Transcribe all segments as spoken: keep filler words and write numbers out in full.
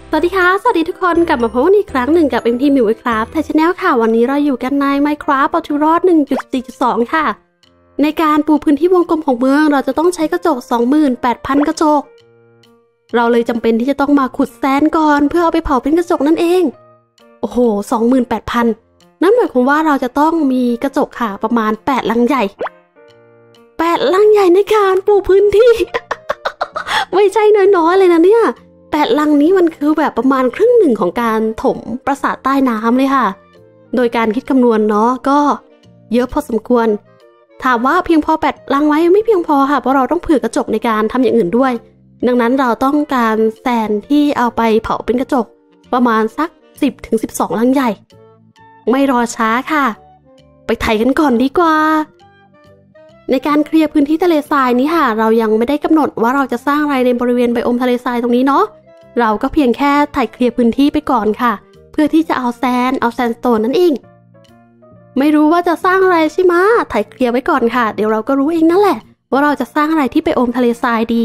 สวัสดีค่ะสวัสดีทุกคนกลับมาพบกันอีกครั้งหนึ่งกับ เอ็ม ที Minecraft ไทย Channel ค่ะวันนี้เราอยู่กันใน Minecraft เอาชีวิตรอด หนึ่งจุดสี่จุดสอง ค่ะในการปูพื้นที่วงกลมของเมืองเราจะต้องใช้กระจก สองหมื่นแปดพัน กระจกเราเลยจำเป็นที่จะต้องมาขุดแซนก่อนเพื่อเอาไปเผาเป็นกระจกนั่นเองโอ้โห สองหมื่นแปดพัน นั่นหมายความว่าเราจะต้องมีกระจกค่ะประมาณแปดลังใหญ่แปดลังใหญ่ในการปูพื้นที่ ไม่ใช่น้อยๆเลยนะเนี่ยแปดลังนี้มันคือแบบประมาณครึ่งหนึ่งของการถมปราสาทใต้น้ำเลยค่ะโดยการคิดคำนวณเนาะก็เยอะพอสมควรถามว่าเพียงพอแปดลังไว้ไม่เพียงพอค่ะเพราะเราต้องเผื่อกระจกในการทำอย่างอื่นด้วยดังนั้นเราต้องการแซนที่เอาไปเผาเป็นกระจกประมาณสัก สิบถึงสิบสอง ลังใหญ่ไม่รอช้าค่ะไปไถกันก่อนดีกว่าในการเคลียร์พื้นที่ทะเลทรายนี้ค่ะเรายังไม่ได้กำหนดว่าเราจะสร้างอะไรในบริเวณไบโอมทะเลทรายตรงนี้เนาะเราก็เพียงแค่ไถเคลียร์พื้นที่ไปก่อนค่ะเพื่อที่จะเอาแซนเอาแซนสโตนนั่นเองไม่รู้ว่าจะสร้างอะไรใช่ไหมไถเคลียร์ไว้ก่อนค่ะเดี๋ยวเราก็รู้เองนั่นแหละว่าเราจะสร้างอะไรที่ไบโอมทะเลทรายดี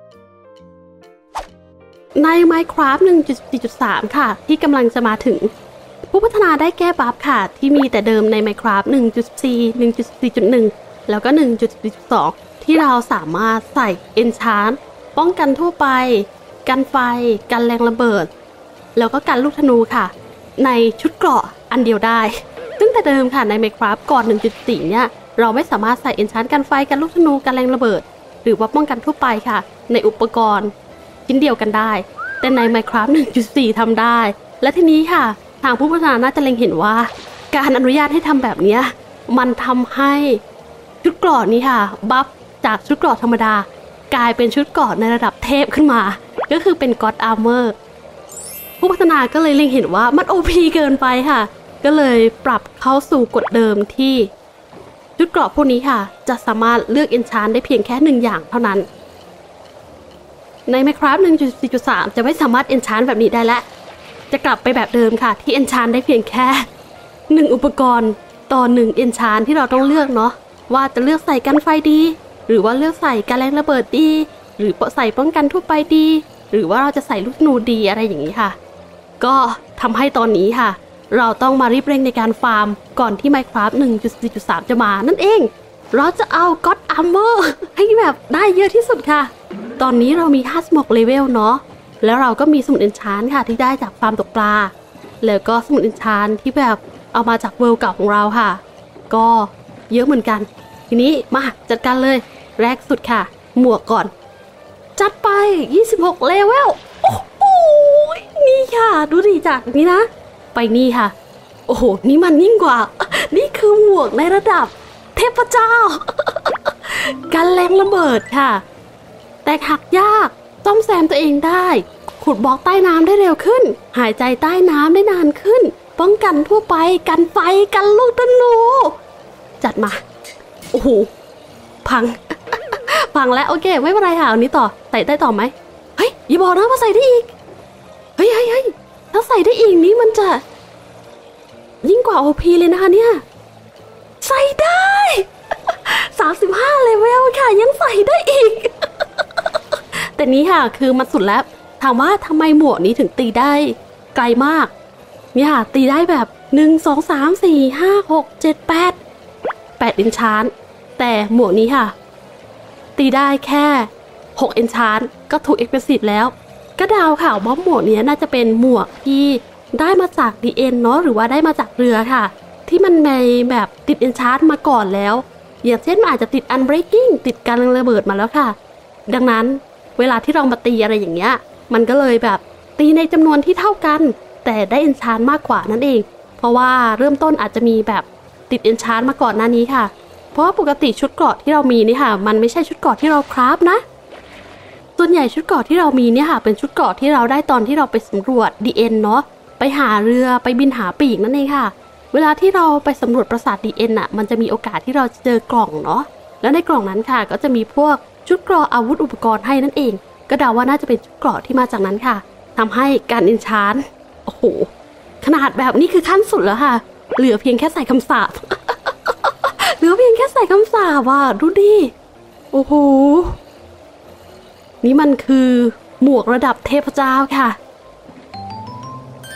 ใน Minecraft หนึ่งจุดสี่จุดสาม ค่ะที่กำลังจะมาถึงผู้พัฒนาได้แก้บัฟค่ะที่มีแต่เดิมใน Minecraft หนึ่งจุดสี่ หนึ่งจุดสี่จุดหนึ่ง แล้วก็ หนึ่งจุดสี่จุดสอง ที่เราสามารถใส่ Enchant ป้องกันทั่วไปกันไฟกันแรงระเบิดแล้วก็กันลูกธนูค่ะในชุดเกราะอันเดียวได้ซึ่งแต่เดิมค่ะใน Minecraft ก่อน หนึ่งจุดสี่ เนี่ยเราไม่สามารถใส่ Enchant กันไฟกันลูกธนูกันแรงระเบิดหรือว่าป้องกันทั่วไปค่ะในอุปกรณ์ชิ้นเดียวกันได้แต่ใน Minecraft หนึ่งจุดสี่ ทำได้และทีนี้ค่ะทางผู้พัฒนาน่าจะเล็งเห็นว่าการอนุญาตให้ทำแบบนี้มันทำให้ชุดเกราะนี้ค่ะบัฟจากชุดเกราะธรรมดากลายเป็นชุดเกราะในระดับเทพขึ้นมาก็คือเป็น God Armor ผู้พัฒนาก็เลยเล็งเห็นว่ามัน โอ พี เกินไปค่ะก็เลยปรับเข้าสู่กฎเดิมที่ชุดเกราะพวกนี้ค่ะจะสามารถเลือก Enchant ได้เพียงแค่หนึ่งอย่างเท่านั้นใน Minecraft หนึ่งจุดสี่จุดสาม จะไม่สามารถ Enchant แบบนี้ได้แล้วจะกลับไปแบบเดิมค่ะที่ Enchant ได้เพียงแค่หนึ่งอุปกรณ์ต่อหนึ่ง Enchant ที่เราต้องเลือกเนาะว่าจะเลือกใส่กันไฟดีหรือว่าเลือกใส่กันแรงระเบิดดีหรือใส่ป้องกันทั่วไปดีหรือว่าเราจะใส่ลูกธนูดีอะไรอย่างนี้ค่ะก็ทำให้ตอนนี้ค่ะเราต้องมารีบเร่งในการฟาร์มก่อนที่ Minecraft หนึ่งจุดสี่จุดสาม จะมานั่นเองเราจะเอา God Armor ให้แบบได้เยอะที่สุดค่ะตอนนี้เรามีห้าสิบหกเลเวลเนาะแล้วเราก็มีสมุด Enchant ค่ะที่ได้จากฟาร์มตกปลาแล้วก็สมุด Enchant ที่แบบเอามาจากเวิลด์เก่าของเราค่ะก็เยอะเหมือนกันทีนี้มาจัดการเลยแรกสุดค่ะหมวกก่อนจัดไปยี่สิบหกเลเวลโอ้โหนี่ค่ะดูดิจากนี้นะไปนี่ค่ะโอ้โหนี่มันยิ่งกว่านี่คือหมวกในระดับเทพเจ้า กันแรงระเบิดค่ะแต่หักยากซ่อมแซมตัวเองได้ขุดบล็อกใต้น้ำได้เร็วขึ้นหายใจใต้น้ำได้นานขึ้นป้องกันทั่วไปกันไฟกันลูกธนูจัดมาโอ้โหพัง พังแล้วโอเคไม่เป็นไรค่ะอันนี้ต่อใส่ได้ต่อไหมเฮ้ยอย่าบอกนะว่าใส่ได้อีกเฮ้ยเฮ้ยเฮ้ยถ้าใส่ได้อีกนี้มันจะยิ่งกว่า โอ พี เลยนะคะเนี่ยใส่ได้ สามสิบห้าเลเวลค่ะยังใส่ได้อีก แต่นี้ค่ะคือมันสุดแล้วถามว่าทำไมหมวกนี้ถึงตีได้ไกลมากเนี่ยค่ะตีได้แบบหนึ่ง สอง สาม สี่ ห้า หก เจ็ด แปด แปด Enchant แต่หมวกนี้ค่ะตีได้แค่หก Enchant ก็ถูก Expensive แล้วก็เดาค่ะว่าหมวกนี้น่าจะเป็นหมวกที่ได้มาจาก ดี เอ็น เนาะหรือว่าได้มาจากเรือค่ะที่มันในแบบติด Enchant มาก่อนแล้วอย่างเช่นมันอาจจะติด Unbreaking ติดการระเบิดมาแล้วค่ะดังนั้นเวลาที่เรามาตีอะไรอย่างเงี้ยมันก็เลยแบบตีในจำนวนที่เท่ากันแต่ได้ Enchant มากกว่านั่นเองเพราะว่าเริ่มต้นอาจจะมีแบบติด Enchant มาก่อนหน้านี้ค่ะเพราะว่าปกติชุดเกราะที่เรามีนี่ค่ะมันไม่ใช่ชุดเกราะที่เราคราฟนะส่วนใหญ่ชุดเกราะที่เรามีเนี่ยค่ะเป็นชุดเกราะที่เราได้ตอนที่เราไปสำรวจ ดี เอ็น เนาะไปหาเรือไปบินหาปีกนั่นเองค่ะเวลาที่เราไปสำรวจปราสาท ดี เอ็น อ่ะมันจะมีโอกาสที่เราจะเจอกล่องเนาะแล้วในกล่องนั้นค่ะก็จะมีพวกชุดเกราะอาวุธอุปกรณ์ให้นั่นเองก็เดาว่าน่าจะเป็นชุดเกราะที่มาจากนั้นค่ะทำให้การ Enchant โอ้โหขนาดแบบนี้คือขั้นสุดแล้วค่ะเหลือเพียงแค่ใส่คำสาป เหลือเพียงแค่ใส่คำสาปว่ะดูดิโอ้โหนี่มันคือหมวกระดับเทพเจ้าค่ะ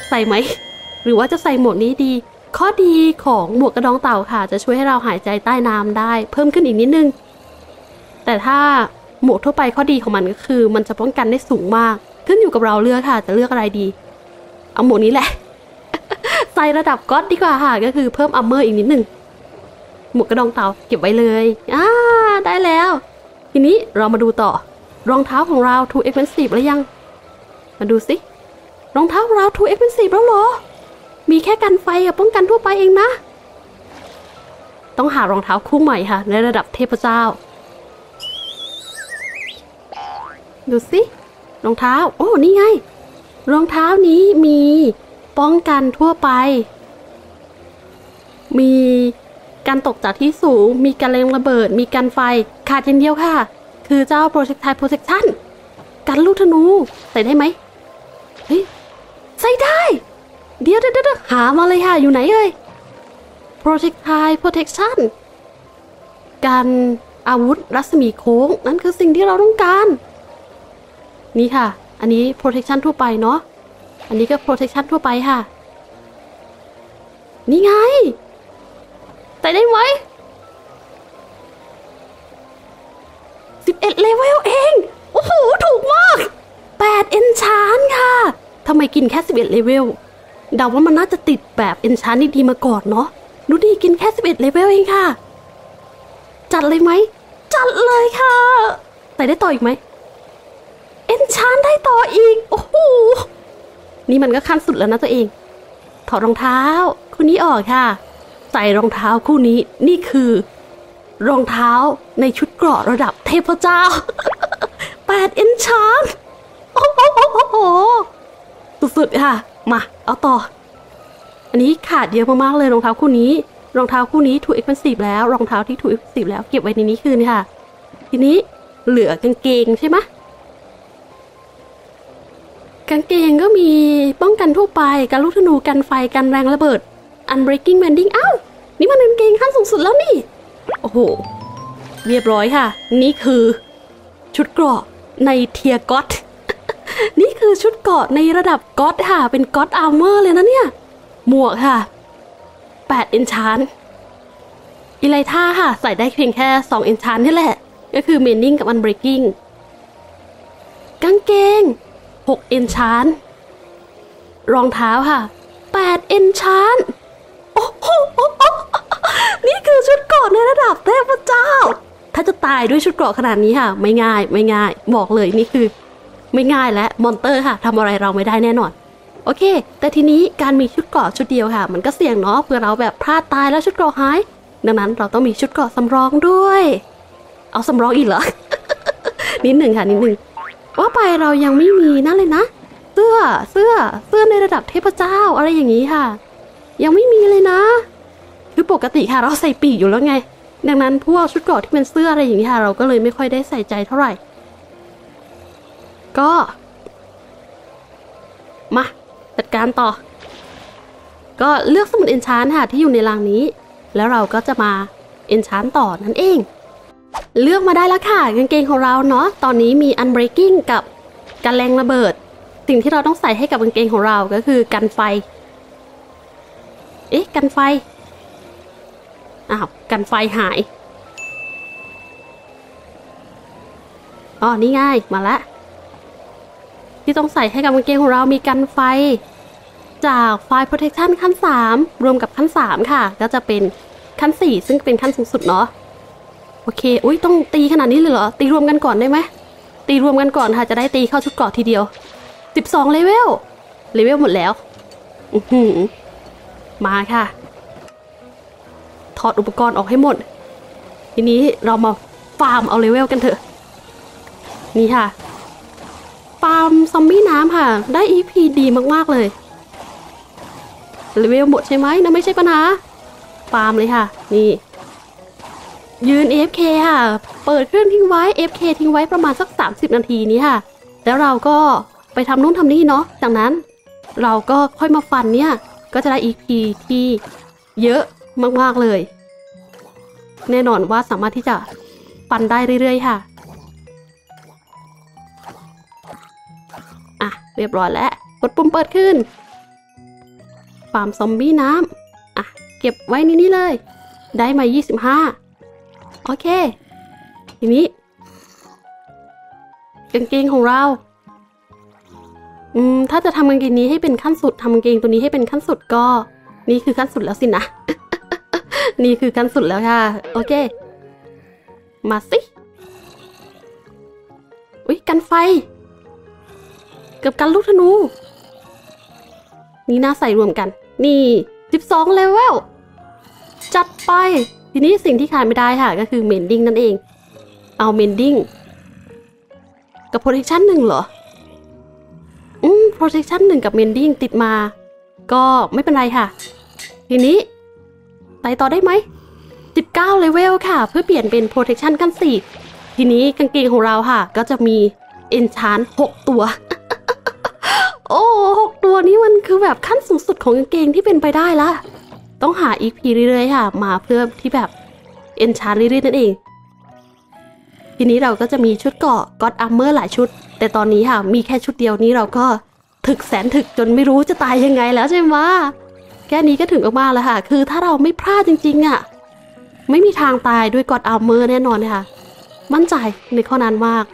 ใส่ไหมหรือว่าจะใส่หมวกนี้ดีข้อดีของหมวกกระดองเต่าค่ะจะช่วยให้เราหายใจใต้น้ำได้เพิ่มขึ้นอีกนิดนึงแต่ถ้าหมวกทั่วไปข้อดีของมันก็คือมันจะป้องกันได้สูงมากขึ้นอยู่กับเราเลือกค่ะจะเลือกอะไรดีเอาหมวกนี้แหละ ใส่ระดับก๊อตดีกว่าค่ะก็คือเพิ่มอัมเมอร์อีกนิดนึงหมวกกระดองเต่าเก็บไว้เลยอ่าได้แล้วทีนี้เรามาดูต่อรองเท้าของเรา too expensive หรือยังมาดูสิรองเท้าของเรา too expensive แล้วเหรอมีแค่กันไฟกับป้องกันทั่วไปเองนะต้องหารองเท้าคู่ใหม่ค่ะในระดับเทพเจ้าดูสิรองเท้าโอ้นี่ไงรองเท้านี้มีป้องกันทั่วไปมีการตกจากที่สูงมีการแรงระเบิดมีการไฟขาดอย่างเดียวค่ะคือเจ้า projectile protection กันลูกธนูใส่ได้ไหมเฮ้ยใส่ได้เดี๋ยวเดี๋ยวหามาเลยค่ะอยู่ไหนเอ่ย projectile protection กันอาวุธรัศมีโค้งนั่นคือสิ่งที่เราต้องการนี่ค่ะอันนี้ protection ทั่วไปเนาะอันนี้ก็ protection ทั่วไปค่ะนี่ไงใส่ได้ไหมสิบเอ็ดเลเวลเองโอ้โหถูกมากแปด enchant ค่ะทำไมกินแค่สิบเอ็ดเลเวลเดาว่ามันน่าจะติดแบบ enchant ดีๆมาก่อนเนาะดูดิกินแค่สิบเอ็ดเลเวลเองค่ะจัดเลยไหมจัดเลยค่ะใส่ได้ต่ออีกไหม enchant ได้ต่ออีกโอ้โหนี่มันก็ขั้นสุดแล้วนะตัวเองถอดรองเท้าคู่นี้ออกค่ะใส่รองเท้าคู่นี้นี่คือรองเท้าในชุดเกราะระดับเทพเจ้า แปด enchant โอ้โหสุดๆค่ะมาเอาต่ออันนี้ขาดเยอะมากๆเลยรองเท้าคู่นี้รองเท้าคู่นี้ too expensive แล้วรองเท้าที่ too expensive แล้วเก็บไว้ในนี้คืนค่ะทีนี้เหลือกางเกงใช่ไหมกางเกงก็มีป้องกันทั่วไปการลูกธนูกันไฟกันแรงระเบิด unbreaking mending อ้าวนี่มันกางเกงขั้นสูงสุดแล้วนี่โอ้โหเรียบร้อยค่ะนี่คือชุดเกราะในเทียร์ก็อต นี่คือชุดเกราะในระดับก็อตค่ะเป็นก็อตอาร์เมอร์เลยนะเนี่ยหมวกค่ะแปด enchant อีไลท่าค่ะใส่ได้เพียงแค่สอง enchant นี่แหละก็คือ mending กับ unbreaking กางเกงหก enchant รองเท้าค่ะแปด enchant โอ้โหนี่คือชุดเกราะในระดับเทพเจ้าถ้าจะตายด้วยชุดเกราะขนาดนี้ค่ะไม่ง่ายไม่ง่ายบอกเลยนี่คือไม่ง่ายและมอนเตอร์ค่ะทำอะไรเราไม่ได้แน่นอนโอเคแต่ทีนี้การมีชุดเกราะชุดเดียวค่ะมันก็เสี่ยงเนาะเผื่อเราแบบพลาดตายแล้วชุดเกราะหายดังนั้นเราต้องมีชุดเกราะสำรองด้วยเอาสำรองอีกเหรอ นิดหนึ่งค่ะนิดหนึ่งว่าไปเรายังไม่มีนั่นเลยนะเสื้อเสื้อเสื้อในระดับเทพเจ้าอะไรอย่างนี้ค่ะยังไม่มีเลยนะคือปกติค่ะเราใส่ปีกอยู่แล้วไงดังนั้นพวกชุดเกราะที่เป็นเสื้ออะไรอย่างนี้ค่ะเราก็เลยไม่ค่อยได้ใส่ใจเท่าไหร่ก็มาจัดการต่อก็เลือกสมุด enchant ค่ะที่อยู่ในรังนี้แล้วเราก็จะมา enchant ต่อนั่นเองเลือกมาได้แล้วค่ะกางเกงของเราเนาะตอนนี้มี unbreaking กับกันแรงระเบิดสิ่งที่เราต้องใส่ให้กับกางเกงของเราก็คือกันไฟเอ๊ะกันไฟอ้าวกันไฟหายอ๋อนี่ง่ายมาละที่ต้องใส่ให้กับกางเกงของเรามีกันไฟจากไฟ protection ขั้นสามรวมกับขั้นสามค่ะก็จะเป็นขั้นสี่ซึ่งเป็นขั้นสูงสุดเนาะโอเคอุ้ยต้องตีขนาดนี้เลยเหรอตีรวมกันก่อนได้ไหมตีรวมกันก่อนค่ะจะได้ตีเข้าชุดเกราะทีเดียวสิบสองเลเวลเลเวลหมดแล้วอื้อหือมาค่ะถอดอุปกรณ์ออกให้หมดทีนี้เรามาฟาร์มเอาเลเวลกันเถอะนี่ค่ะฟาร์มซอมบี้น้ำค่ะได้ อี พี ดีมากๆเลยเลเวลหมดใช่ไหมนะไม่ใช่ปัญหาฟาร์มเลยค่ะนี่ยืน เอ เอฟ เค ค่ะเปิดเครื่องทิ้งไว้ เอ เอฟ เค ทิ้งไว้ประมาณสักสามสิบนาทีนี้ค่ะแล้วเราก็ไปทำนู่นทำนี่เนาะจากนั้นเราก็ค่อยมาฟันเนี่ยก็จะได้ อี พี ที่เยอะมากๆเลยแน่นอนว่าสามารถที่จะฟันได้เรื่อยๆค่ะอ่ะเรียบร้อยแล้วกดปุ่มเปิดขึ้นฟาร์มซอมบี้น้ำอ่ะเก็บไว้ในนี้เลยได้มายี่สิบห้าโอเคทีนี้กางเกงของเราอืมถ้าจะทำกางเกงนี้ให้เป็นขั้นสุดทำกางเกงตัวนี้ให้เป็นขั้นสุดก็นี่คือขั้นสุดแล้วสินะ นี่คือขั้นสุดแล้วค่ะโอเคมาสิอุ๊ยกันไฟกับกันลูกธนูนี่น่าใส่รวมกันนี่สิบสองเลเวลจัดไปทีนี้สิ่งที่ขาดไม่ได้ค่ะก็คือเมนดิ้งนั่นเองเอาเมนดิ้งกับ protection หนึ่งเหรออืม protection หนึ่งกับ mending ติดมาก็ไม่เป็นไรค่ะทีนี้ไต่ต่อได้ไหมสิบเก้าเลเวลค่ะเพื่อเปลี่ยนเป็น protection ขั้นสี่ทีนี้กางเกงของเราค่ะก็จะมี enchant หกตัว โอ้หกตัวนี้มันคือแบบขั้นสูงสุดของกางเกงที่เป็นไปได้ละต้องหา อี พี เรื่อยๆค่ะมาเพื่อที่แบบ enchant เรื่อยๆนั่นเองทีนี้เราก็จะมีชุดเกราะ God Armor หลายชุดแต่ตอนนี้ค่ะมีแค่ชุดเดียวนี้เราก็ถึกแสนถึกจนไม่รู้จะตายยังไงแล้วใช่ไหมแค่นี้ก็ถึงมากๆแล้วค่ะคือถ้าเราไม่พลาดจริงๆอ่ะไม่มีทางตายด้วย God Armor แน่นอนค่ะมั่นใจในข้อนั้นมาก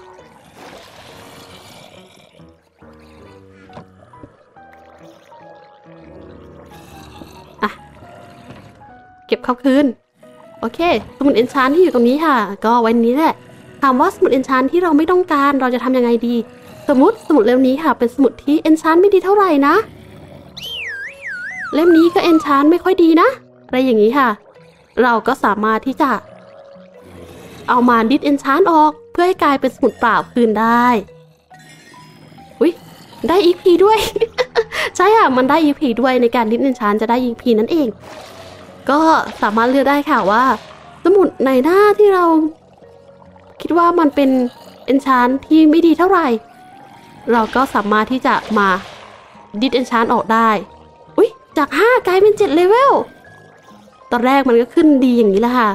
อ่ะเก็บเข้าคืนโอเคสมุดเอนชานที่อยู่ตรงนี้ค่ะก็ไว้นี้แหละถามว่าสมุดเอนชานที่เราไม่ต้องการเราจะทำยังไงดีสมมติสมุดเล่มนี้ค่ะเป็นสมุดที่เอนชานไม่ดีเท่าไหร่นะเล่มนี้ก็เอนชานไม่ค่อยดีนะอะไรอย่างนี้ค่ะเราก็สามารถที่จะเอามาดิสเอนชานออกเพื่อให้กลายเป็นสมุดเปล่าคืนได้อุ๊ยได้ อี พี ด้วย ใช่ค่ะมันได้ อี พี ด้วยในการดิสเอนชานจะได้ อี พี นั่นเองก็สามารถเลือกได้ค่ะว่าสมุดไหนหน้าที่เราคิดว่ามันเป็นเอนชานที่ไม่ดีเท่าไหร่เราก็สามารถที่จะมาดิสเอนชานออกได้อุ๊ยจากห้ากลายเป็นเจ็ดเลเวลตอนแรกมันก็ขึ้นดีอย่างนี้แหละค่ะ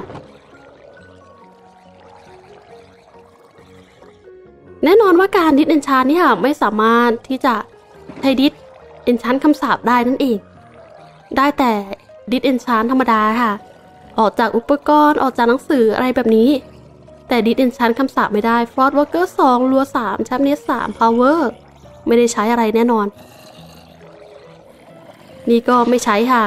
แน่นอนว่าการดิสเอนชานนี่ค่ะไม่สามารถที่จะใช้ดิสเอนชานคำสาปได้นั่นเองได้แต่ดิสเอนชานธรรมดาค่ะออกจากอุปกรณ์ออกจากหนังสืออะไรแบบนี้แต่ดิสเอนชานคำสาปไม่ได้ฟอร์ดวอร์เกอร์สองรัวสามแชมเนสสามพาวเวอร์ไม่ได้ใช้อะไรแน่นอนนี่ก็ไม่ใช้ค่ะ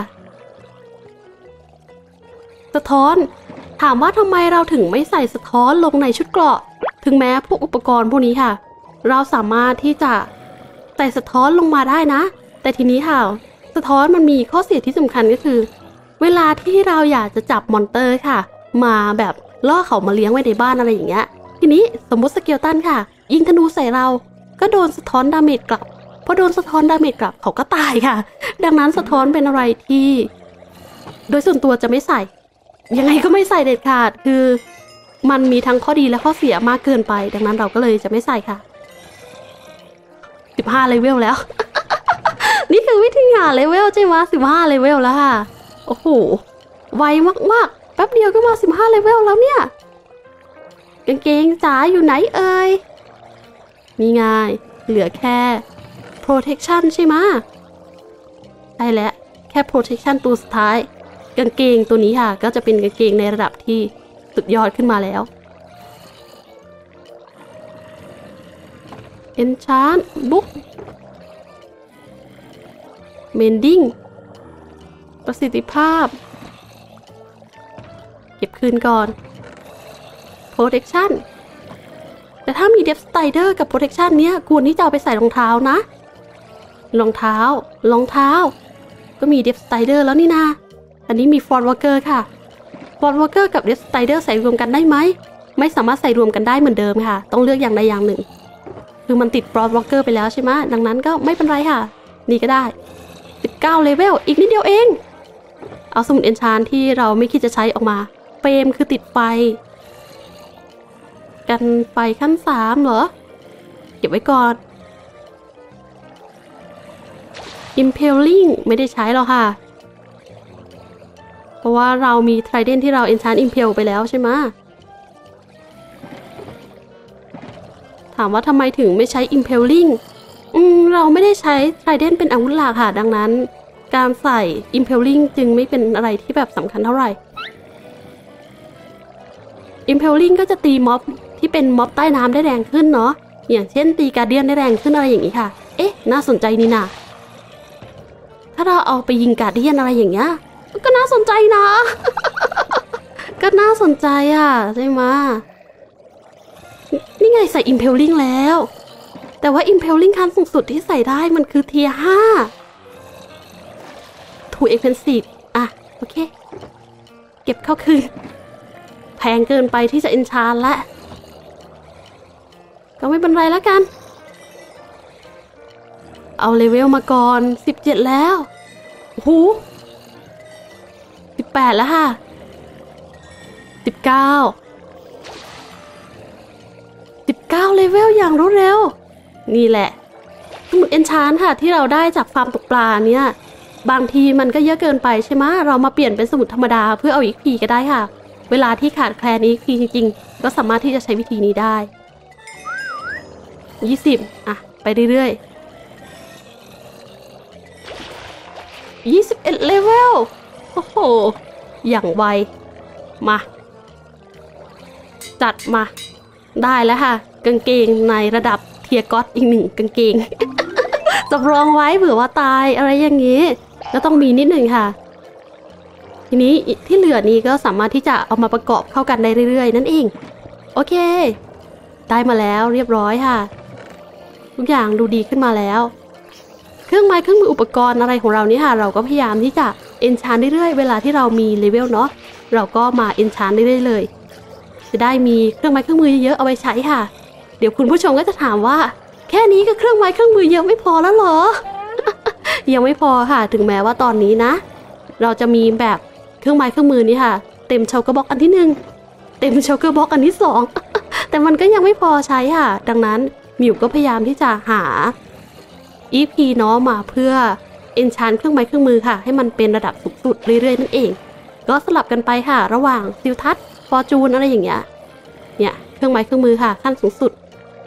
สะท้อนถามว่าทำไมเราถึงไม่ใส่สะท้อนลงในชุดเกราะถึงแม้พวกอุปกรณ์พวกนี้ค่ะเราสามารถที่จะใส่สะท้อนลงมาได้นะแต่ทีนี้ค่ะสะท้อนมันมีข้อเสียที่สำคัญก็คือเวลาที่เราอยากจะจับมอนเตอร์ค่ะมาแบบล่อเขามาเลี้ยงไว้ในบ้านอะไรอย่างเงี้ยทีนี้สมมติสเกลตันค่ะยิงธนูใส่เราก็โดนสะท้อนดาเมจกลับพอโดนสะท้อนดาเมจกลับเขาก็ตายค่ะดังนั้นสะท้อนเป็นอะไรที่โดยส่วนตัวจะไม่ใส่ยังไงก็ไม่ใส่เด็ดขาดคือมันมีทั้งข้อดีและข้อเสียมากเกินไปดังนั้นเราก็เลยจะไม่ใส่ค่ะสิบห้าเลเวลแล้ว นี่คือวิธีหาเลเวลใช่ไหมสิบห้าเลเวลแล้วค่ะโอ้โหไวมากๆแป๊บเดียวก็มาสิบห้าเลเวลแล้วเนี่ยกางเกงจ๋าอยู่ไหนเอ่ยนี่ไงเหลือแค่ protection ใช่ไหมใช่แล้วแค่ protection ตัวสุดท้ายกางเกงตัวนี้ค่ะก็จะเป็นกางเกงในระดับที่สุดยอดขึ้นมาแล้ว enchant book mending ประสิทธิภาพเก็บคืนก่อน protection แต่ถ้ามี Depth Strider กับ protection เนี้ยควรที่จะเอาไปใส่รองเท้านะรองเท้ารองเท้าก็มี Depth Strider แล้วนี่นาอันนี้มี Ford Walker ค่ะ Ford Walker กับ Depth Strider ใส่รวมกันได้ไหมไม่สามารถใส่รวมกันได้เหมือนเดิมค่ะต้องเลือกอย่างใดอย่างหนึ่งคือมันติด Ford Walker ไปแล้วใช่ไหมดังนั้นก็ไม่เป็นไรค่ะนี่ก็ได้สิบเก้าเลเวลอีกนิดเดียวเองเอาสมุดเอนชานที่เราไม่คิดจะใช้ออกมาเฟรมคือติดไฟกันไฟขั้นสามเหรอเก็บไว้ก่อน Impaling ไม่ได้ใช้หรอกค่ะเพราะว่าเรามี Trident ที่เรา Enchant Impel ไปแล้วใช่ไหมถามว่าทำไมถึงไม่ใช้ Impaling อืมเราไม่ได้ใช้ Trident เป็นอาวุธหลักค่ะดังนั้นการใส่ Impelling จึงไม่เป็นอะไรที่แบบสำคัญเท่าไหร่ Impelling ก็จะตีม็อบที่เป็นม็อบใต้น้ำได้แรงขึ้นเนาะอย่างเช่นตีการเดียนได้แรงขึ้นอะไรอย่างนี้ค่ะเอ๊ะน่าสนใจนี่นะถ้าเราเอาไปยิงการเดียนอะไรอย่างเงี้ยก็น่าสนใจนะ ก็น่าสนใจอ่ะใช่ไหมนี่ไงใส่ Impelling แล้วแต่ว่า Impelling ขั้นสูงสุดที่ใส่ได้มันคือเทียร์ห้า too expensive อ่ะโอเคเก็บเข้าคืนแพงเกินไปที่จะ enchant ละก็ไม่เป็นไรแล้วกันเอาเลเวลมาก่อนสิบเจ็ดแล้วโอ้โหสิบแปดแล้วค่ะสิบเก้า สิบเก้าเลเวลอย่างรวดเร็วนี่แหละสมุดเอนชานค่ะที่เราได้จากฟาร์มตกปลาเนี่ยบางทีมันก็เยอะเกินไปใช่ไหมเรามาเปลี่ยนเป็นสมุดธรรมดาเพื่อเอาอีกพีก็ได้ค่ะเวลาที่ขาดแคลนอีกพีจริงๆก็สามารถที่จะใช้วิธีนี้ได้ยี่สิบอ่ะไปเรื่อยๆยี่สิบเอ็ดเลเวลโอ้โหอย่างไวมาจัดมาได้แล้วค่ะกางเกงในระดับเทียร์ก็อตอีกหนึ่งกางเกง สำรองไว้เผื่อว่าตายอะไรอย่างนี้ก็ต้องมีนิดหนึ่งค่ะทีนี้ที่เหลือนี้ก็สามารถที่จะเอามาประกอบเข้ากันได้เรื่อยๆนั่นเองโอเคได้มาแล้วเรียบร้อยค่ะทุกอย่างดูดีขึ้นมาแล้วเครื่องไม้เครื่องมืออุปกรณ์อะไรของเรานี่ค่ะเราก็พยายามที่จะเอนชานเรื่อยๆเวลาที่เรามีเลเวลเนาะเราก็มาเอนชานเรื่อยๆเลยจะได้มีเครื่องไม้เครื่องมือเยอะเอาไว้ใช้ค่ะเดี๋ยวคุณผู้ชมก็จะถามว่าแค่นี้ก็เครื่องไม้เครื่องมือเยอะไม่พอแล้วเหรอ ยังไม่พอค่ะถึงแม้ว่าตอนนี้นะเราจะมีแบบเครื่องไม้เครื่องมือนี้ค่ะเต็มช็อกเกอร์บ็อกอันที่หนึ่งเต็มช็อกเกอร์บ็อกอันที่สอง แต่มันก็ยังไม่พอใช้ค่ะดังนั้นมิวก็พยายามที่จะหา อี พี เนาะมาเพื่อเอนชานเครื่องไม้เครื่องมือค่ะให้มันเป็นระดับสูงสุดเรื่อยๆนั่นเองก็สลับกันไปค่ะระหว่างซิลทัศฟอร์จูนอะไรอย่างเงี้ยเนี่ยเครื่องไม้เครื่องมือค่ะขั้นสูงสุด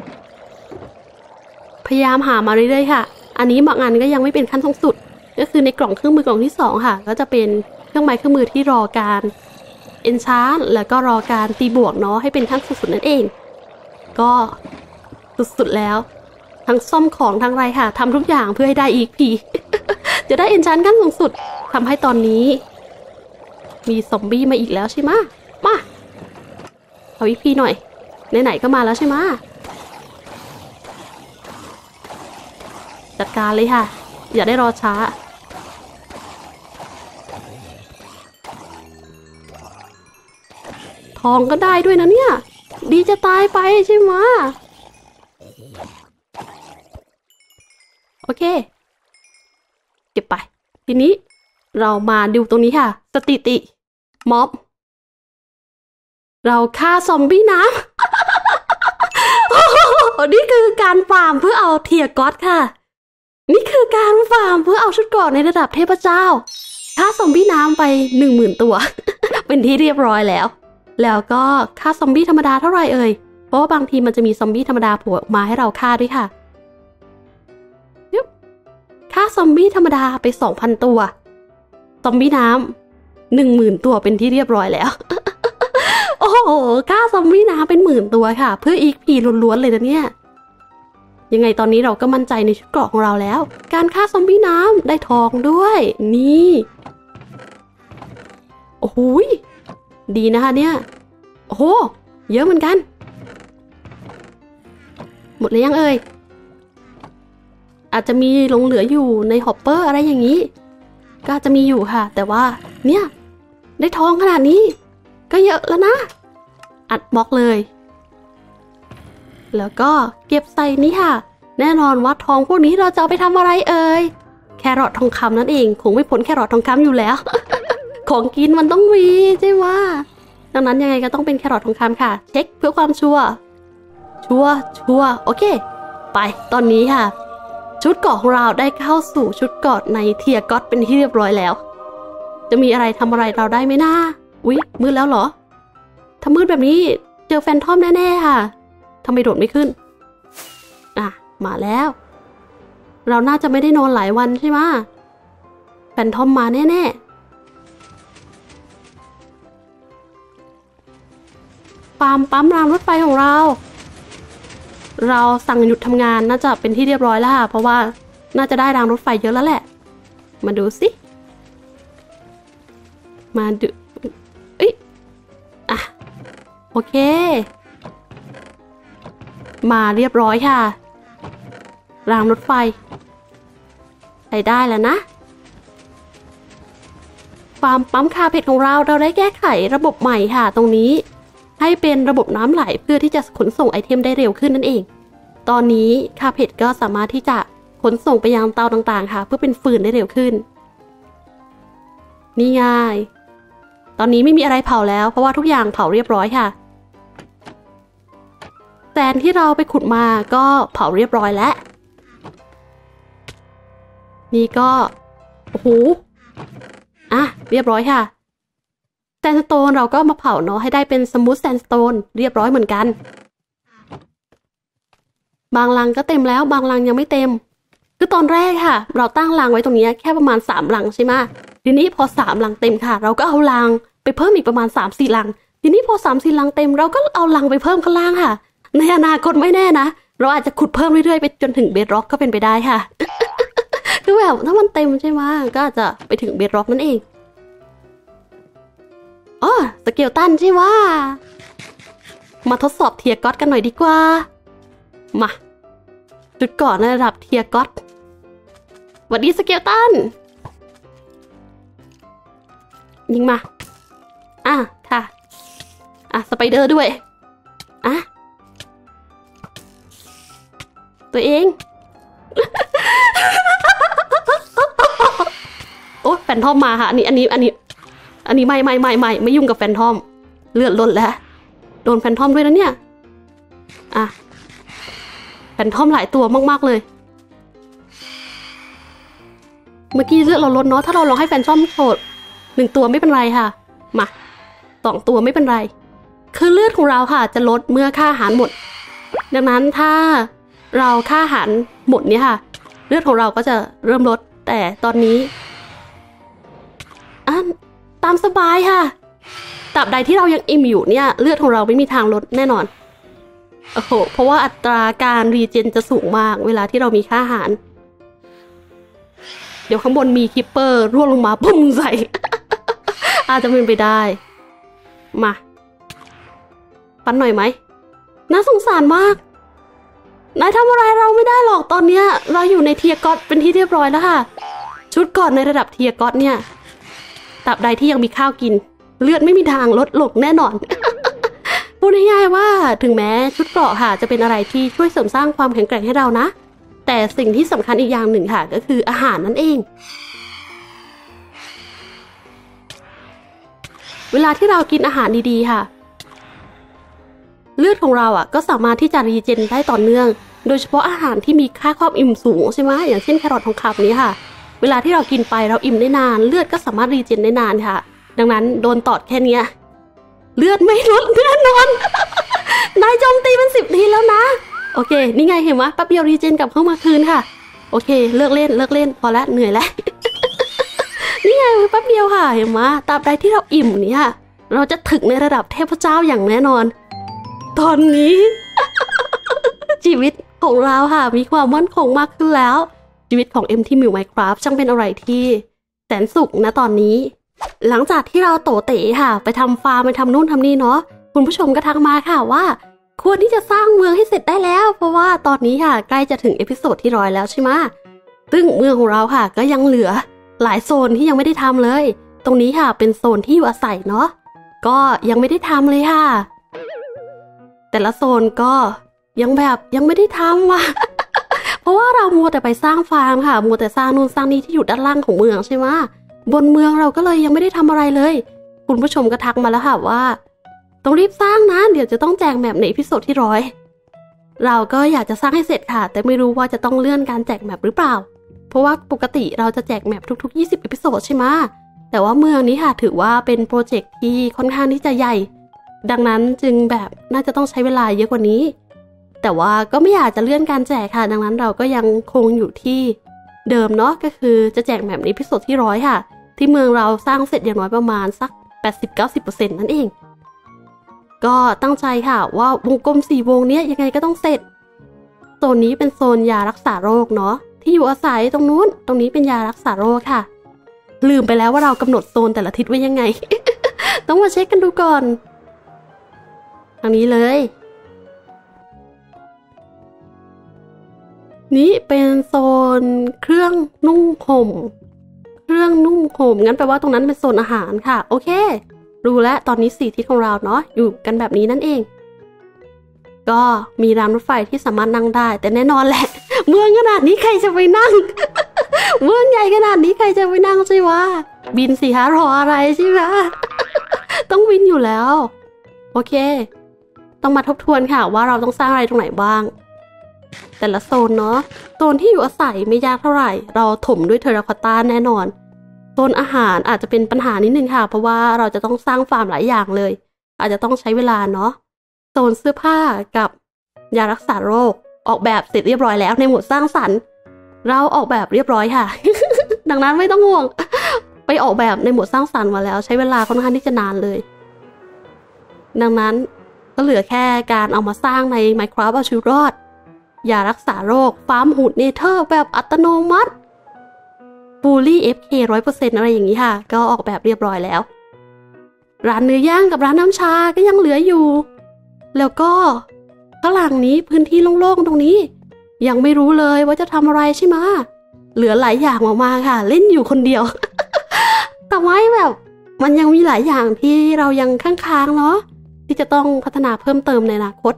พยายามหามาเรื่อยๆค่ะอันนี้บางอันก็ยังไม่เป็นขั้นสูงสุดก็คือในกล่องเครื่องมือกล่องที่สองค่ะก็จะเป็นเครื่องไม้เครื่องมือที่รอการเอนชานแล้วก็รอการตีบวกเนาะให้เป็นขั้นสูงสุดนั่นเองก็สุดๆแล้วทั้งซ่อมของทั้งไรค่ะทำทุกอย่างเพื่อให้ได้อีกพี จะได้เอนชานขั้นสูงสุดทำให้ตอนนี้มีซอมบี้มาอีกแล้วใช่ไหมมาเอาอีกพีหน่อยไหนๆก็มาแล้วใช่ไหมจัดการเลยค่ะอย่าได้รอช้าทองก็ได้ด้วยนะเนี่ยดีจะตายไปใช่ไหมโอเคเก็บไปทีนี้เรามาดูตรงนี้ค่ะสถิติม็อบเราฆ่าซอมบี้น้ำ นี่คือการฟาร์มเพื่อเอาเทียร์ก็อตค่ะนี่คือการฟาร์มเพื่อเอาชุดเกราะในระดับเทพเจ้าฆ่าซอมบี้น้ำไปหนึ่งหมื่นตัว เป็นที่เรียบร้อยแล้วแล้วก็ฆ่าซอมบี้ธรรมดาเท่าไหร่เอ่ยเพราะว่าบางทีมันจะมีซอมบี้ธรรมดาโผล่ออกมาให้เราฆ่าด้วยค่ะฆ่าซอมบี้ธรรมดาไป สองพัน ตัวซอมบี้น้ำ หนึ่งหมื่น ตัวเป็นที่เรียบร้อยแล้ว โอ้โหฆ่าซอมบี้น้ำเป็นหมื่นตัวค่ะเพื่ออีกพีล้วนๆเลยนะเนี่ยยังไงตอนนี้เราก็มั่นใจในชุดเกราะของเราแล้วการฆ่าซอมบี้น้ำได้ทองด้วยนี่โอ้โหดีนะคะเนี่ยโอ้โหเยอะเหมือนกันหมดเลยยังเอ่ยอาจจะมีหลงเหลืออยู่ในฮอปเปอร์อะไรอย่างนี้ก็อาจจะมีอยู่ค่ะแต่ว่าเนี่ยได้ทองขนาดนี้ก็เยอะแล้วนะอัดบล็อกเลยแล้วก็เก็บใส่นี่ค่ะแน่นอนว่าทองพวกนี้เราจะเอาไปทำอะไรเอ่ยแครอททองคำนั่นเองคงไม่พ้นแครอททองคำอยู่แล้ว ของกินมันต้องมีใช่ไหมดังนั้นยังไงก็ต้องเป็นแครอททองคำค่ะเช็คเพื่อความชัวร์ชัวร์ชัวร์โอเคไปตอนนี้ค่ะชุดเกราะของเราได้เข้าสู่ชุดเกราะในเทียร์ก็อตเป็นที่เรียบร้อยแล้วจะมีอะไรทำอะไรเราได้ไหมนะอุ๊ยมืดแล้วเหรอถ้ามืดแบบนี้เจอแฟนทอมแน่ๆค่ะทำไมโดดไม่ขึ้นอ่ะมาแล้วเราน่าจะไม่ได้นอนหลายวันใช่ไหมฟนทอมมาแน่ๆฟาร์มปั๊มรางรถไฟของเราเราสั่งหยุดทำงานน่าจะเป็นที่เรียบร้อยแล้วค่ะเพราะว่าน่าจะได้รางรถไฟเยอะแล้วแหละมาดูสิมาดูเอ้ยอ่ะโอเคมาเรียบร้อยค่ะรางรถไฟใช้ได้แล้วนะฟาร์มปั๊มคาเพจของเราเราได้แก้ไขระบบใหม่ค่ะตรงนี้ให้เป็นระบบน้ำไหลเพื่อที่จะขนส่งไอเทมได้เร็วขึ้นนั่นเองตอนนี้คาเพจก็สามารถที่จะขนส่งไปยังเตาต่างๆค่ะเพื่อเป็นฟืนได้เร็วขึ้นนี่ไงตอนนี้ไม่มีอะไรเผาแล้วเพราะว่าทุกอย่างเผาเรียบร้อยค่ะแซนที่เราไปขุดมาก็เผาเรียบร้อยแล้วนี่ก็โอ้โหอ่ะเรียบร้อยค่ะแซนสโตนเราก็มาเผาเนาะให้ได้เป็นสมูทแซนสโตนเรียบร้อยเหมือนกันบางรังก็เต็มแล้วบางรังยังไม่เต็มคือตอนแรกค่ะเราตั้งรังไว้ตรงนี้แค่ประมาณสามรังใช่ไหมทีนี้พอสามรังเต็มค่ะเราก็เอารังไปเพิ่มอีกประมาณสามสี่รังทีนี้พอสามสี่รังเต็มเราก็เอารังไปเพิ่มข้างล่างค่ะในอนาคตไม่แน่นะเราอาจจะขุดเพิ่มเรื่อยๆไปจนถึงเบดร็อกก็เป็นไปได้ค่ะ คือแบบถ้ามันเต็มใช่ไหมก็อาจจะไปถึงเบดร็อกนั่นเองอ๋อสเกลตันใช่ไหมมาทดสอบเทียร์ก็อตกันหน่อยดีกว่ามาจุดก่อนในระดับเทียร์ก็อตสวัสดีสเกลตันยิงมาอ่ะค่ะอ่ะสไปเดอร์ด้วยอ่ะตัวเอง โอ้แฟนทอมมาค่ะอันนี้อันนี้อันนี้อันนี้ไม่ไม่ไม่ไม่ไม่ยุ่งกับแฟนทอมเลือดล้นแล้วโดนแฟนทอมด้วยนะเนี่ยอ่ะแฟนทอมหลายตัวมากๆเลยเมื่อกี้เลือดเราลดเนาะถ้าเราลองให้แฟนทอมโผล่หนึ่งตัวไม่เป็นไรค่ะมาสองตัวไม่เป็นไรคือเลือดของเราค่ะจะลดเมื่อค่าอาหารหมดดังนั้นถ้าเราค่าอาหารหมดเนี่ยค่ะเลือดของเราก็จะเริ่มลดแต่ตอนนี้อ่ะตามสบายค่ะตราบใดที่เรายังอิ่มอยู่เนี่ยเลือดของเราไม่มีทางลดแน่นอนโอ้โหเพราะว่าอัตราการรีเจนจะสูงมากเวลาที่เรามีค่าอาหารเดี๋ยวข้างบนมีคิปเปอร์ร่วงลงมาพุ่งใส่ อาจจะเป็นไปได้มาปันหน่อยไหมน่าสงสารมากนายทำอะไรเราไม่ได้หรอกตอนเนี้ยเราอยู่ในเทียร์ก็อตเป็นที่เรียบร้อยแล้วค่ะชุดก่อนในระดับเทียร์ก็อตเนี่ยตราบใดที่ยังมีข้าวกินเลือดไม่มีทางลดลงแน่นอน พูดง่ายๆว่าถึงแม้ชุดเกราะค่ะจะเป็นอะไรที่ช่วยเสริมสร้างความแข็งแกร่งให้เรานะแต่สิ่งที่สำคัญอีกอย่างหนึ่งค่ะก็คืออาหารนั่นเองเวลาที่เรากินอาหารดีๆค่ะเลือดของเราอ่ะก็สามารถที่จะรีเจนได้ต่อเนื่องโดยเฉพาะอาหารที่มีค่าความอิ่มสูงใช่ไหมอย่างเช่นแครอททองคำนี้ค่ะเวลาที่เรากินไปเราอิ่มได้นานเลือดก็สามารถรีเจนได้นานค่ะดังนั้นโดนตอดแค่นี้เลือดไม่ลดแน่นอน นายโจมตีเป็นสิบทีแล้วนะโอเคนี่ไงเห็นไหมแป๊บเดียวรีเจนกลับเข้ามาคืนค่ะโอเคเลิกเล่นเลิกเล่นพอละเหนื่อยแล้ว นี่ไงแป๊บเดียวค่ะเห็นไหมตราบใดที่เราอิ่มเนี่ยเราจะถึงในระดับเทพเจ้าอย่างแน่นอนตอนนี้ ชีวิตของเราค่ะมีความมั่นคงมากขึ้นแล้วชีวิตของเอ็มที่มิวไมน์คราฟต์ช่างเป็นอะไรที่แสนสุขนะตอนนี้หลังจากที่เราโตเต๋ค่ะไปทำฟาร์มไปทำนู่นทำนี่เนาะคุณผู้ชมก็ทักมาค่ะว่าควรที่จะสร้างเมืองให้เสร็จได้แล้วเพราะว่าตอนนี้ค่ะใกล้จะถึงเอพิโซดที่ร้อยแล้วใช่ไหมซึ่งเมืองของเราค่ะก็ยังเหลือหลายโซนที่ยังไม่ได้ทำเลยตรงนี้ค่ะเป็นโซนที่อยู่อาศัยเนาะก็ยังไม่ได้ทำเลยค่ะแต่ละโซนก็ยังแบบยังไม่ได้ทำว่ะ เพราะว่าเรามัวแต่ไปสร้างฟาร์มค่ะมัวแต่สร้างนู่นสร้างนี่ที่อยู่ด้านล่างของเมืองใช่ไหมบนเมืองเราก็เลยยังไม่ได้ทำอะไรเลยคุณผู้ชมก็ทักมาแล้วค่ะว่าต้องรีบสร้างนะเดี๋ยวจะต้องแจกแมปในอีพิโซดที่ร้อยเราก็อยากจะสร้างให้เสร็จค่ะแต่ไม่รู้ว่าจะต้องเลื่อนการแจกแมปหรือเปล่าเพราะว่าปกติเราจะแจกแมปทุกๆยี่สิบอีพิโซดใช่ไหมแต่ว่าเมืองนี้ค่ะถือว่าเป็นโปรเจกต์ที่ค่อนข้างที่จะใหญ่ดังนั้นจึงแบบน่าจะต้องใช้เวลาเยอะกว่านี้แต่ว่าก็ไม่อยากจะเลื่อนการแจกค่ะดังนั้นเราก็ยังคงอยู่ที่เดิมเนาะก็คือจะแจกแมปในอีพิโซดที่ร้อยค่ะที่เมืองเราสร้างเสร็จอย่างน้อยประมาณสัก แปดสิบถึงเก้าสิบเปอร์เซ็นต์ นั่นเองก็ตั้งใจค่ะว่าวงกลมสี่วงเนี้ยยังไงก็ต้องเสร็จโซนนี้เป็นโซนยารักษาโรคเนาะที่อยู่อาศัยตรงนู้นตรงนี้เป็นยารักษาโรคค่ะลืมไปแล้วว่าเรากำหนดโซนแต่ละทิศไว้ยังไง ต้องมาเช็คกันดูก่อนทางนี้เลยนี่เป็นโซนเครื่องนุ่งห่มเครื่องนุ่งห่มงั้นแปลว่าตรงนั้นเป็นโซนอาหารค่ะโอเครู้แล้วตอนนี้สี่ทิศของเราเนาะอยู่กันแบบนี้นั่นเองก็มีรางรถไฟที่สามารถนั่งได้แต่แน่นอนแหละเมืองขนาดนี้ใครจะไปนั่ง เมืองใหญ่ขนาดนี้ใครจะไปนั่งใช่วะบินสิฮะรออะไรใช่ไหม ต้องบินอยู่แล้วโอเคต้องมาทบทวนค่ะว่าเราต้องสร้างอะไรตรงไหนบ้างแต่ละโซนเนาะโซนที่อยู่อาศัยไม่ยากเท่าไหร่เราถมด้วยเทอราคอตต้าแน่นอนโซนอาหารอาจจะเป็นปัญหานิดนึงค่ะเพราะว่าเราจะต้องสร้างฟาร์มหลายอย่างเลยอาจจะต้องใช้เวลาเนาะโซนเสื้อผ้ากับยารักษาโรคออกแบบเสร็จเรียบร้อยแล้วในหมวดสร้างสรรค์เราออกแบบเรียบร้อยค่ะ ดังนั้นไม่ต้องห่วงไปออกแบบในหมวดสร้างสรรค์มาแล้วใช้เวลาค่อนข้างที่จะนานเลยดังนั้นก็เหลือแค่การเอามาสร้างใน Minecraft เอาชีวิตรอดยารักษาโรคฟาร์มหูดเนเธอร์แบบอัตโนมัติฟูลี่ เอฟ เค ร้อยเปอร์เซ็นต์ อะไรอย่างนี้ค่ะก็ออกแบบเรียบร้อยแล้วร้านเนื้อย่างกับร้านน้ำชาก็ยังเหลืออยู่แล้วก็ข้างหลังนี้พื้นที่โล่งๆตรงนี้ยังไม่รู้เลยว่าจะทำอะไรใช่ไหมเหลือหลายอย่างมากๆค่ะเล่นอยู่คนเดียว แต่ไม่แบบมันยังมีหลายอย่างที่เรายังค้างๆเนาะที่จะต้องพัฒนาเพิ่มเติมในอนาคต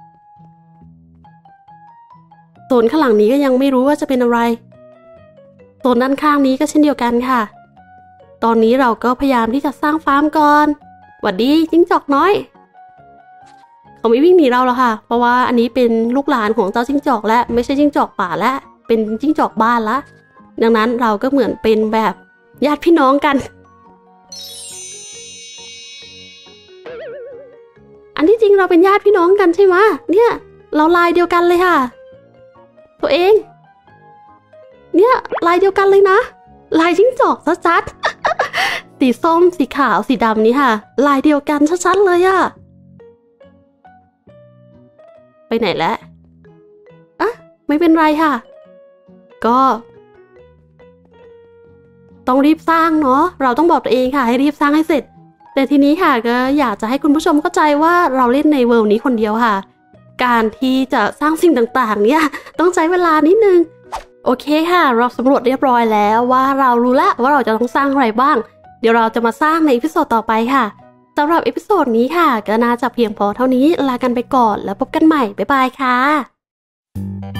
โซนข้างหลังนี้ก็ยังไม่รู้ว่าจะเป็นอะไรโซนด้านข้างนี้ก็เช่นเดียวกันค่ะตอนนี้เราก็พยายามที่จะสร้างฟาร์มก่อนหวัดดีจิ้งจอกน้อยเขาไม่วิ่งหนีเราหรอกค่ะเพราะว่าอันนี้เป็นลูกหลานของเจ้าจิ้งจอกและไม่ใช่จิ้งจอกป่าและเป็นจิ้งจอกบ้านละดังนั้นเราก็เหมือนเป็นแบบญาติพี่น้องกันอันที่จริงเราเป็นญาติพี่น้องกันใช่ไหมเนี่ยเราลายเดียวกันเลยค่ะตัวเองเนี่ยลายเดียวกันเลยนะลายจิ้งจอกชัดๆ สีส้มสีขาวสีดำนี่ค่ะลายเดียวกันชัดๆเลยอะไปไหนแล้วอ่ะไม่เป็นไรค่ะก็ต้องรีบสร้างเนาะเราต้องบอกตัวเองค่ะให้รีบสร้างให้เสร็จแต่ทีนี้ค่ะก็อยากจะให้คุณผู้ชมเข้าใจว่าเราเล่นในเวิลด์นี้คนเดียวค่ะการที่จะสร้างสิ่งต่างๆเนี่ยต้องใช้เวลานิดนึงโอเคค่ะเราสำรวจเรียบร้อยแล้วว่าเรารู้แล้วว่าเราจะต้องสร้างอะไรบ้างเดี๋ยวเราจะมาสร้างในอีพิโซดต่อไปค่ะสำหรับอีพิโซดนี้ค่ะก็น่าจะเพียงพอเท่านี้ลากันไปก่อนแล้วพบกันใหม่บ๊ายบายค่ะ